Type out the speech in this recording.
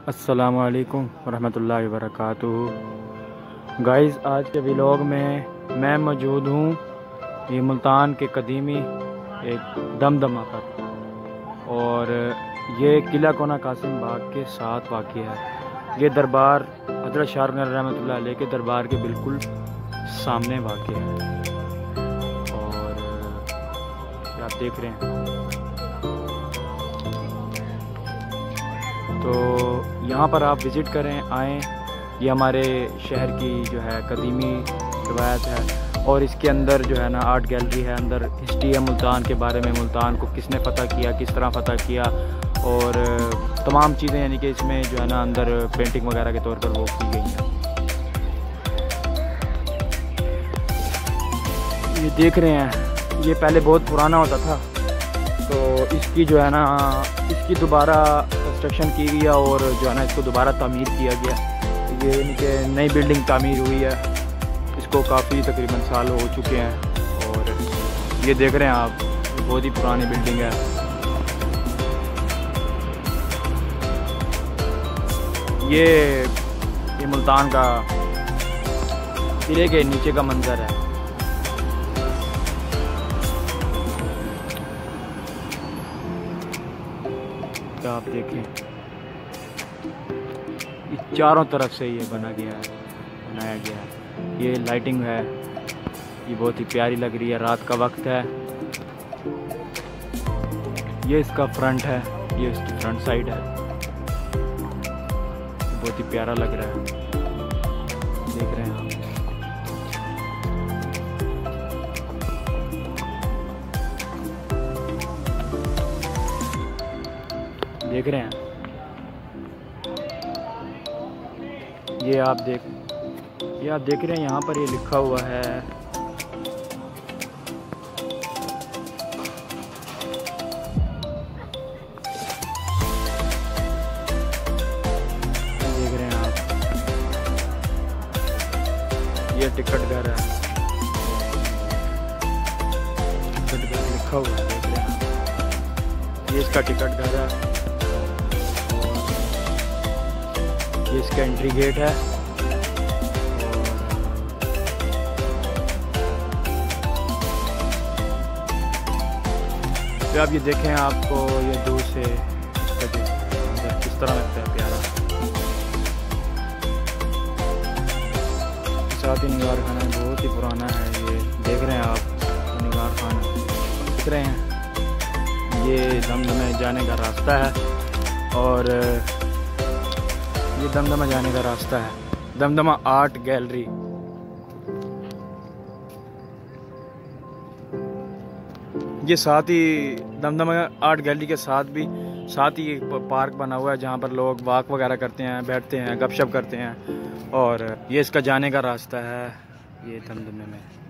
अस्सलामु अलैकुम वरहमतुल्लाहि वबरकातुहू। गाइस, आज के व्लॉग में मैं मौजूद हूँ ये मुल्तान के कदीमी एक दमदमा पर, और ये किला कोना कासिम बाग के साथ वाक़ है। ये दरबार हज़रत शाह रहमतुल्लाह अलैह के दरबार के बिल्कुल सामने वाक़ है, और आप देख रहे हैं। तो यहाँ पर आप विज़िट करें, आएँ। ये हमारे शहर की जो है कदीमी रवायत है, और इसके अंदर जो है ना आर्ट गैलरी है, अंदर हिस्ट्री है मुल्तान के बारे में, मुल्तान को किसने फ़तह किया, किस तरह फ़तह किया, और तमाम चीज़ें यानी कि इसमें जो है ना अंदर पेंटिंग वगैरह के तौर पर वो की गई हैं। ये देख रहे हैं, ये पहले बहुत पुराना होता था, तो इसकी जो है ना इसकी दोबारा कंस्ट्रक्शन की गई है, और जो है ना इसको दोबारा तामीर किया गया। ये यानी कि नई बिल्डिंग तामीर हुई है, इसको काफ़ी तकरीबन साल हो चुके हैं। और ये देख रहे हैं आप, बहुत ही पुरानी बिल्डिंग है। ये मुल्तान का किले के नीचे का मंजर है। आप देखें, चारों तरफ से ये बनाया गया है। ये लाइटिंग है, ये बहुत ही प्यारी लग रही है, रात का वक्त है। ये इसका फ्रंट है, ये इसकी फ्रंट साइड है, बहुत ही प्यारा लग रहा है। देख रहे हैं आप। देख रहे हैं, ये आप देख रहे हैं। यहाँ पर ये लिखा हुआ है, देख रहे हैं आप, ये टिकट घर है, टिकट घर लिखा हुआ है। देख रहे हैं, ये इसका टिकट घर है, ये इसका एंट्री गेट है। तो आप ये देखें, आपको ये दूर से किस तरह लगता है प्यारा। साथ ही निगार खाना बहुत ही पुराना है। ये देख रहे हैं आप, निगार खाना देख रहे हैं। ये दमदमे जाने का रास्ता है, और ये दमदमा जाने का रास्ता है, दमदमा आर्ट गैलरी। ये साथ ही दमदमा आर्ट गैलरी के साथ ही एक पार्क बना हुआ है, जहाँ पर लोग वॉक वगैरह करते हैं, बैठते हैं, गपशप करते हैं। और ये इसका जाने का रास्ता है, ये दमदमे में।